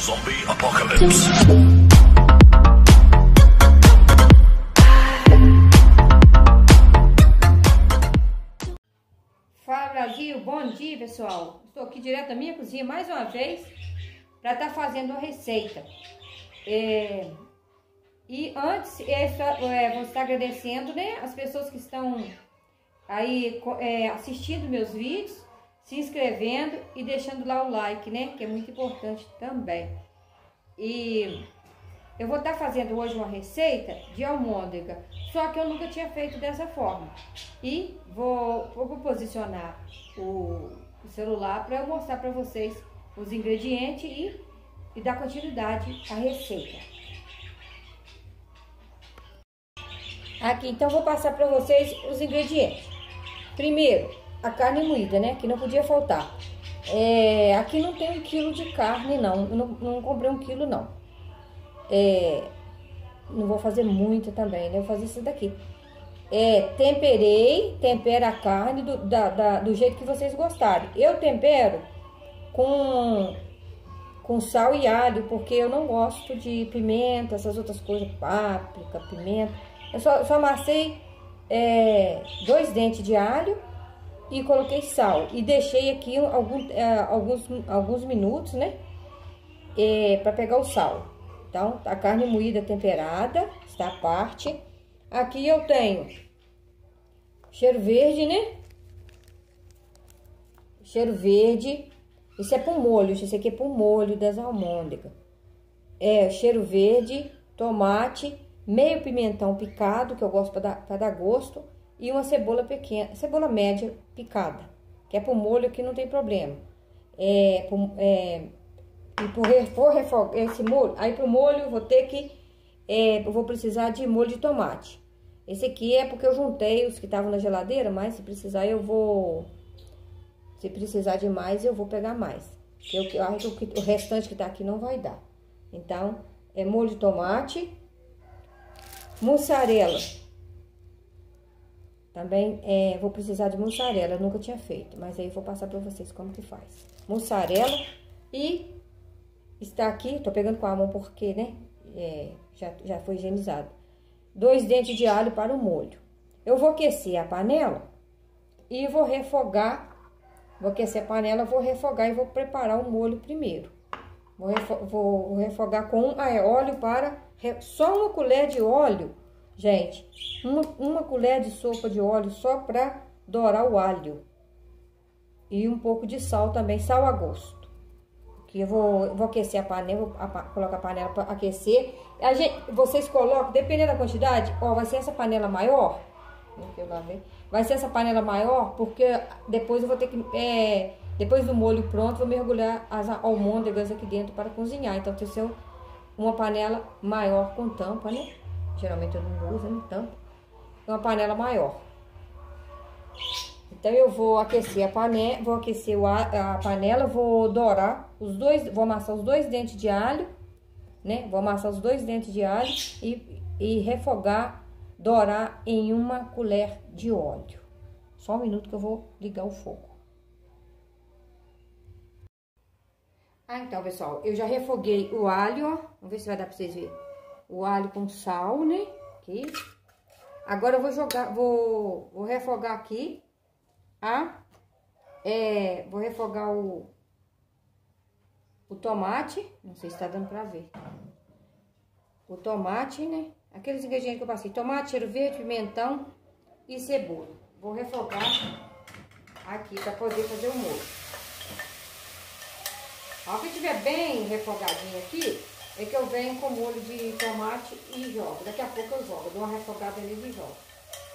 Zombie Apocalypse. Fala Brasil, bom dia pessoal. Estou aqui direto da minha cozinha mais uma vez para estar fazendo uma receita. E antes, vou estar agradecendo, né, as pessoas que estão aí assistindo meus vídeos, se inscrevendo e deixando lá o like, né, que é muito importante também. E eu vou estar fazendo hoje uma receita de almôndega, só que eu nunca tinha feito dessa forma. E vou posicionar o celular para eu mostrar para vocês os ingredientes e dar continuidade à receita. Aqui, então, vou passar para vocês os ingredientes. Primeiro, a carne moída, né, que não podia faltar. Aqui não tem 1 quilo de carne, não. Eu não comprei 1 quilo, não. Não vou fazer muito também, né? Eu vou fazer isso daqui. Tempera a carne do jeito que vocês gostarem. Eu tempero com sal e alho, porque eu não gosto de pimenta, essas outras coisas, páprica, pimenta. Eu só amassei 2 dentes de alho e coloquei sal. E deixei aqui alguns minutos, né? Para pegar o sal. Então, a carne moída temperada está à parte. Aqui eu tenho cheiro verde, né? Cheiro verde. Isso é pro molho, isso aqui é pro molho das almôndegas. Cheiro verde, tomate, meio pimentão picado, que eu gosto para dar gosto, e uma cebola pequena, cebola média picada, que é pro molho, que não tem problema. E por refogar esse molho, aí pro molho eu vou ter que, eu vou precisar de molho de tomate. Esse aqui é porque eu juntei os que estavam na geladeira, mas se precisar se precisar de mais, eu vou pegar mais. Eu acho que o restante que tá aqui não vai dar. Então, molho de tomate, mussarela. Também vou precisar de mussarela, eu nunca tinha feito, mas aí eu vou passar pra vocês como que faz. Mussarela e está aqui, tô pegando com a mão porque, né, já foi higienizado. 2 dentes de alho para o molho. Eu vou aquecer a panela e vou refogar. Vou aquecer a panela, vou refogar e vou preparar o molho primeiro. Vou refogar com óleo só 1 colher de óleo, gente. Uma colher de sopa de óleo só para dourar o alho. E um pouco de sal também, sal a gosto. Que eu vou aquecer a panela, vou colocar a panela para aquecer. Vocês colocam, dependendo da quantidade, vai ser essa panela maior. Vai ser essa panela maior, porque depois eu vou ter que, depois do molho pronto, vou mergulhar as almôndegas aqui dentro para cozinhar. Então tem que ser uma panela maior com tampa, né? Geralmente eu não uso, né? Tampa. Uma panela maior. Então eu vou aquecer a panela, vou dourar vou amassar os 2 dentes de alho, né? Vou amassar os 2 dentes de alho e refogar, dourar em 1 colher de óleo. Só 1 minuto que eu vou ligar o fogo. Então, pessoal, eu já refoguei o alho, ó. Vamos ver se vai dar pra vocês verem. O alho com sal, né? Aqui. Agora eu vou refogar aqui. Vou refogar o tomate, não sei se tá dando pra ver. O tomate, né? Aqueles ingredientes que eu passei: tomate, cheiro verde, pimentão e cebola. Vou refogar aqui pra poder fazer o molho. Ó, que estiver bem refogadinho aqui, é que eu venho com molho de tomate e jogo. Daqui a pouco eu jogo, dou uma refogada nele e jogo.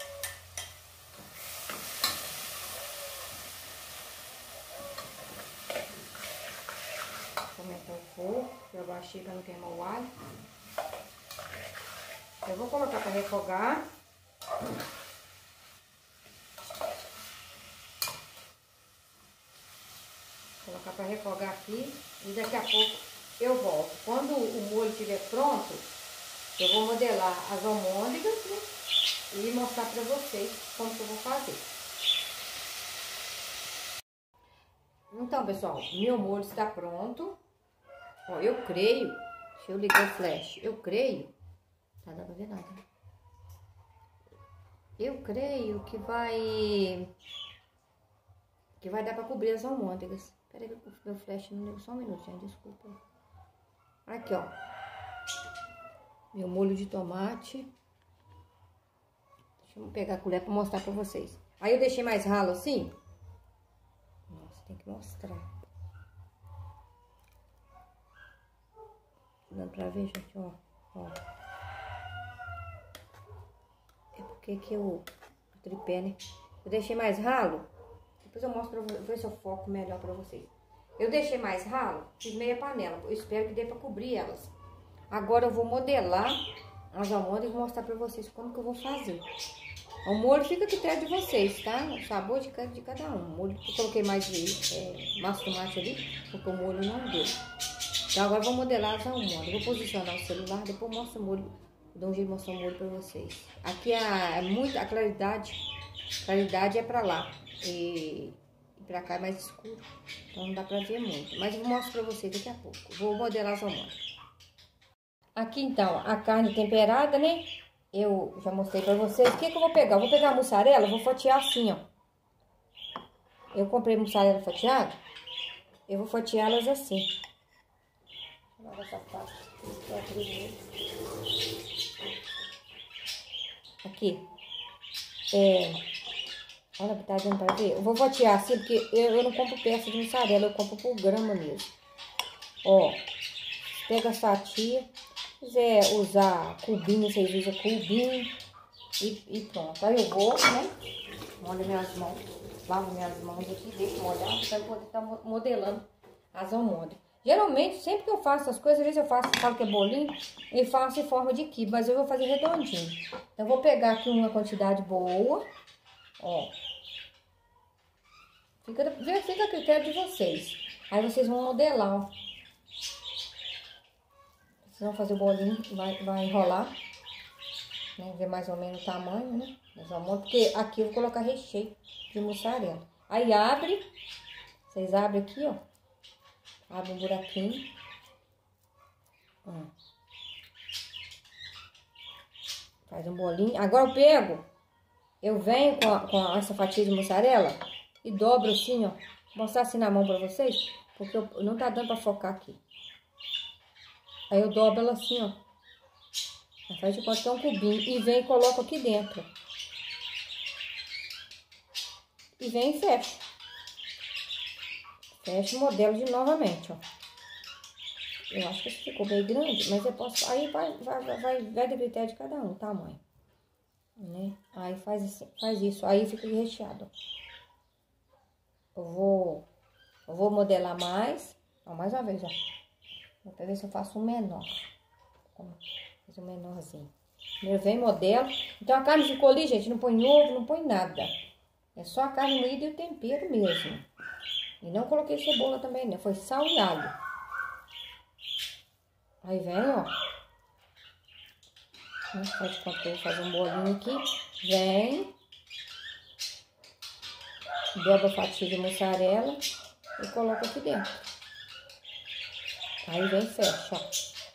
Aumentar o fogo, eu baixei para não queimar o alho. Eu vou colocar para refogar. Colocar para refogar aqui e daqui a pouco eu volto. Quando o molho estiver pronto, eu vou modelar as almôndegas, né, e mostrar para vocês como que eu vou fazer. Então, pessoal, meu molho está pronto. Ó, eu creio, deixa eu ligar o flash, eu creio, tá dando pra ver nada. Eu creio que vai dar pra cobrir as almôndegas. Peraí, meu flash não deu, só um minutinho, desculpa. Aqui, ó, meu molho de tomate. Deixa eu pegar a colher pra mostrar pra vocês. Aí eu deixei mais ralo assim. Nossa, tem que mostrar. Dando pra ver, gente, ó. É porque que o tripé, né? Eu deixei mais ralo. Depois eu mostro pra ver se eu foco melhor pra vocês. Eu deixei mais ralo, fiz meia panela. Eu espero que dê pra cobrir elas. Agora eu vou modelar as almôndegas e vou mostrar pra vocês como que eu vou fazer. O molho fica a critério de vocês, tá? O sabor de cada um. O molho, eu coloquei mais massa de tomate ali, porque o molho não deu. Então agora eu vou modelar as almôndegas. Vou posicionar o celular, depois eu mostro o molho. Dou um jeito de mostrar o molho pra vocês. Aqui a claridade é pra lá. E pra cá é mais escuro. Então não dá pra ver muito. Mas eu vou mostrar pra vocês daqui a pouco. Vou modelar as almôndegas. Aqui então, a carne temperada, né? Eu já mostrei pra vocês. O que eu vou pegar? Eu vou pegar a mussarela, vou fatiar assim, ó. Eu comprei mussarela fatiada. Eu vou fatiá-las assim. Aqui. Olha, tá dando pra ver? Eu vou fatiar assim, porque eu não compro peça de mussarela, eu compro por grama mesmo. Ó, pega a fatia. Se quiser usar cubinho, vocês usam cubinho. E pronto. Aí eu vou, né? Molho minhas mãos. Lavo minhas mãos aqui, deixo molhar, pra eu poder estar modelando as almôndegas. Geralmente, sempre que eu faço essas coisas, às vezes eu faço, falo que é bolinho, e faço em forma de quibe, mas eu vou fazer redondinho. Então, eu vou pegar aqui uma quantidade boa, ó. Fica a critério de vocês. Aí vocês vão modelar, ó. Vocês vão fazer o bolinho, vai enrolar, né? Ver mais ou menos o tamanho, né? Das almôndegas, porque aqui eu vou colocar recheio de mussarela. Aí abre, vocês abrem aqui, ó. Abre um buraquinho. Faz um bolinho. Agora eu venho com essa fatia de mussarela e dobro assim, ó. Vou mostrar assim na mão pra vocês, porque não tá dando pra focar aqui. Aí eu dobro ela assim, ó. Faz de conta que é um cubinho. E vem e coloco aqui dentro. E vem e fecha. Fecha o modelo de novamente, ó. Eu acho que esse ficou bem grande, mas eu posso... Aí vai do critério de cada um, o tamanho. Né? Aí faz isso. Aí fica recheado, ó. Eu vou modelar mais. Ó, mais uma vez, ó. Vou ver se eu faço um menor. Fazer um menorzinho. Primeiro vem modelo. Então a carne ficou ali, gente. Não põe ovo, não põe nada. É só a carne moída e o tempero mesmo. E não coloquei cebola também, né? Foi sal e alho. Aí vem, ó. Faz conta que eu vou fazer um bolinho aqui. Vem. Dobra a fatia de mussarela e coloca aqui dentro. Aí vem e fecha, ó.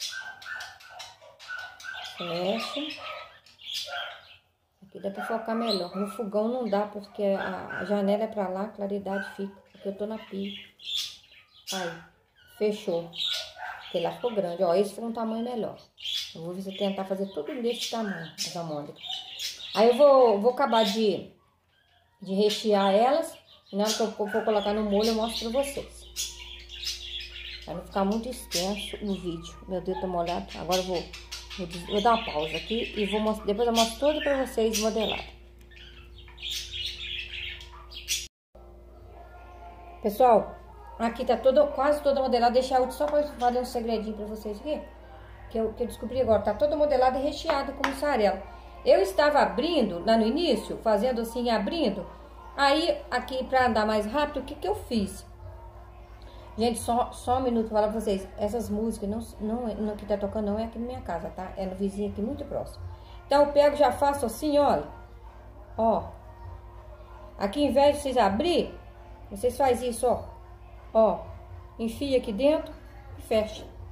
Fecha. Aqui dá pra focar melhor. No fogão não dá, porque a janela é pra lá, a claridade fica. Porque eu tô na pia. Aí, fechou. Porque lá ficou grande. Ó, esse ficou um tamanho melhor. Eu vou ver se eu tentar fazer tudo desse tamanho, as almôndegas. Aí eu vou acabar de rechear elas. E na hora que eu for colocar no molho, eu mostro pra vocês. Pra não ficar muito extenso o vídeo. Meu dedo tá molhado. Agora eu vou dar uma pausa aqui e depois eu mostro tudo pra vocês modelado. Pessoal, aqui tá quase toda modelada. Deixa eu só pra fazer um segredinho pra vocês aqui. Que eu descobri agora. Tá toda modelada e recheada com mussarela. Eu estava abrindo, lá no início, fazendo assim, abrindo. Aí, aqui pra andar mais rápido, o que eu fiz? Gente, só um minuto pra falar pra vocês. Essas músicas não que tá tocando não é aqui na minha casa, tá? É no vizinho aqui muito próximo. Então eu pego, já faço assim, olha. Ó. Aqui, em vez de vocês abrir, vocês fazem isso, ó. Ó. Enfia aqui dentro e fecha.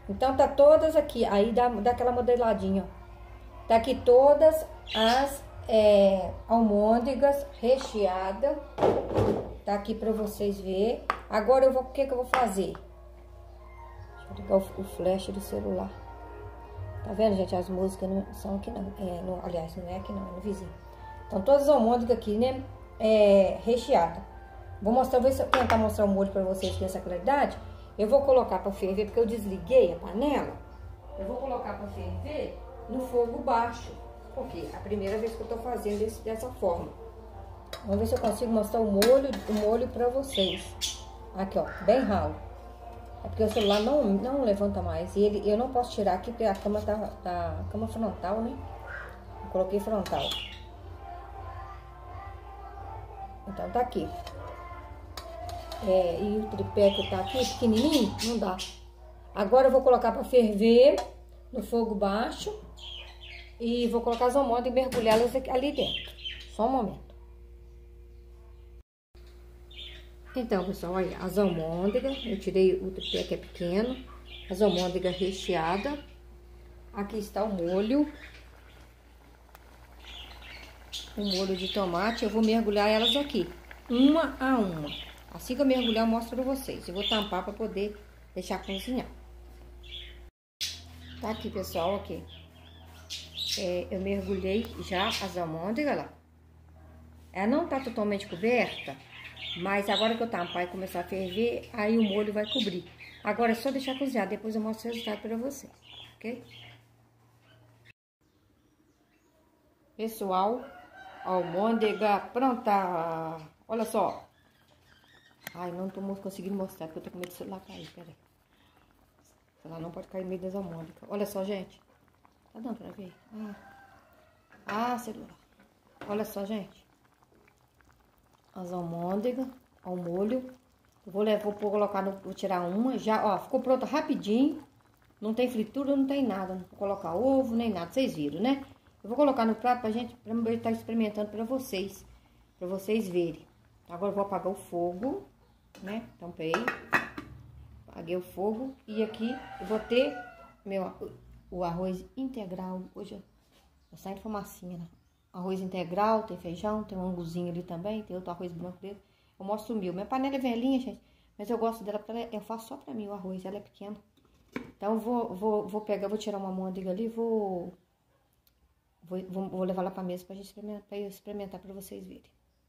Então, tá todas aqui. Aí dá aquela modeladinha, ó. Tá aqui todas as almôndegas recheadas. Tá aqui pra vocês verem. Agora o que eu vou fazer? Deixa eu ligar o flash do celular. Tá vendo, gente? As músicas não são aqui não. Aliás, não é aqui não, é no vizinho. Então, todas as almôndegas aqui, né? Recheada. Vou mostrar, vou tentar mostrar o molho pra vocês com essa claridade. Eu vou colocar pra ferver, porque eu desliguei a panela. Eu vou colocar pra ferver no fogo baixo. Porque é a primeira vez que eu tô fazendo dessa forma. Vamos ver se eu consigo mostrar o molho pra vocês. Aqui, ó, bem ralo. É porque o celular não levanta mais. E eu não posso tirar aqui, porque a cama tá cama frontal, né? Eu coloquei frontal. Então tá aqui. E o tripé que tá aqui, pequenininho, não dá. Agora eu vou colocar pra ferver no fogo baixo. E vou colocar as almôndegas e mergulhá-las ali dentro. Só um momento. Então, pessoal, olha, as almôndegas, eu tirei o tripé que é pequeno, as almôndegas recheadas. Aqui está o molho de tomate. Eu vou mergulhar elas aqui, uma a uma. Assim que eu mergulhar, eu mostro pra vocês. Eu vou tampar para poder deixar cozinhar. Tá aqui, pessoal, aqui. Eu mergulhei já as almôndegas lá. Ela não tá totalmente coberta. Mas agora que eu tampar e começar a ferver, aí o molho vai cobrir. Agora é só deixar cozinhar, depois eu mostro o resultado pra vocês, ok? Pessoal, almôndega pronta. Olha só. Ai, não tô conseguindo mostrar, porque eu tô com medo do celular cair, peraí. O celular não pode cair no meio das almôndegas. Olha só, gente. Tá dando pra ver? Celular. Olha só, gente. As almôndegas, ao molho. Vou colocar vou tirar uma. Já, ó, ficou pronta rapidinho. Não tem fritura, não tem nada. Não vou colocar ovo, nem nada. Vocês viram, né? Eu vou colocar no prato pra eu estar experimentando pra vocês. Pra vocês verem. Agora eu vou apagar o fogo, né? Tampei. Apaguei o fogo. E aqui eu vou ter o arroz integral. Hoje tá saindo fumacinha, né? Arroz integral, tem feijão, tem um anguzinho ali também, tem outro arroz branco dele. Eu mostro o meu. Minha panela é velhinha, gente, mas eu gosto dela porque eu faço só pra mim o arroz, ela é pequena. Então eu vou tirar uma almôndega ali, vou levar lá pra mesa pra gente experimentar pra vocês verem.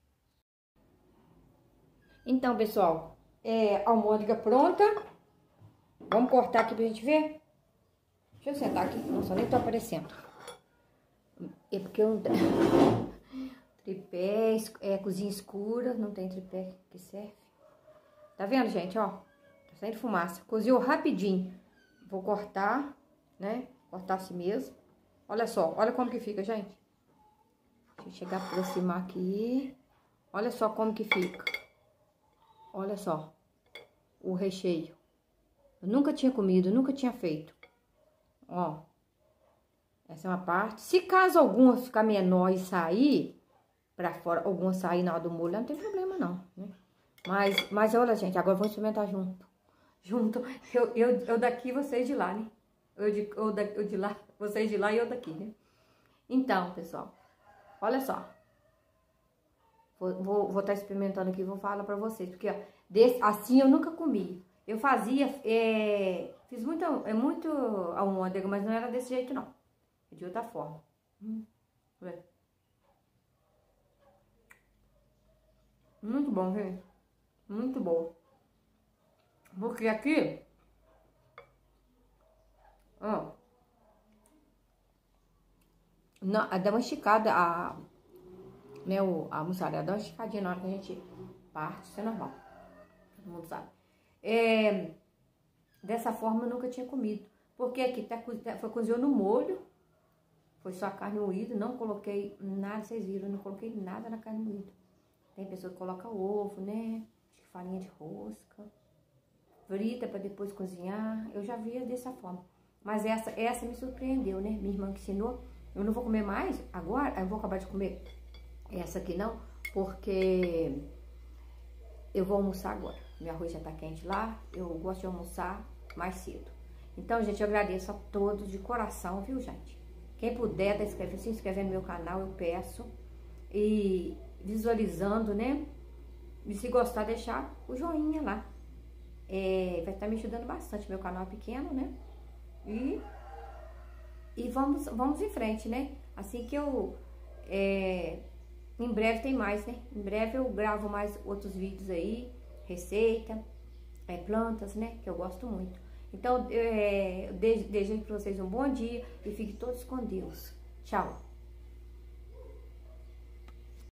Então, pessoal, almôndega pronta. Vamos cortar aqui pra gente ver. Deixa eu sentar aqui, nossa, nem tô aparecendo. É porque eu tripé, cozinha escura, não tem tripé que serve. Tá vendo, gente, ó? Tá saindo fumaça. Cozinhou rapidinho. Vou cortar, né? Cortar assim mesmo. Olha só, olha como que fica, gente. Deixa eu chegar a aproximar aqui. Olha só como que fica. Olha só o recheio. Eu nunca tinha comido, nunca tinha feito. Ó. Essa é uma parte. Se caso alguma ficar menor e sair pra fora, alguma sair na hora do molho, não tem problema não, né? Mas olha, gente, agora vamos experimentar junto. Eu daqui, vocês de lá, né? Eu de lá, vocês de lá e eu daqui, né? Então, pessoal, olha só. Vou estar experimentando aqui, vou falar pra vocês. Porque, ó, assim eu nunca comi. Eu fazia, fiz muito almôndega, mas não era desse jeito, não. De outra forma. Muito bom, gente. Muito bom. Porque aqui, ó, dá uma esticada, a mussarela dá uma esticadinha na hora que a gente parte, isso é normal. Todo mundo sabe. Dessa forma eu nunca tinha comido. Porque aqui foi cozinhado no molho. Foi só a carne moída, não coloquei nada, vocês viram, não coloquei nada na carne moída. Tem pessoa que coloca ovo, né? Farinha de rosca, frita para depois cozinhar. Eu já via dessa forma. Mas essa me surpreendeu, né? Minha irmã que ensinou. Eu não vou comer mais agora, eu vou acabar de comer essa aqui não, porque eu vou almoçar agora. Meu arroz já tá quente lá, eu gosto de almoçar mais cedo. Então, gente, eu agradeço a todos de coração, viu, gente? Quem puder se inscrever no meu canal, eu peço. E visualizando, né? E se gostar, deixar o joinha lá. Vai estar me ajudando bastante, meu canal é pequeno, né? E vamos em frente, né? Assim que eu... em breve tem mais, né? Em breve eu gravo mais outros vídeos aí, receita, plantas, né? Que eu gosto muito. Então, desejo para vocês um bom dia e fiquem todos com Deus. Tchau!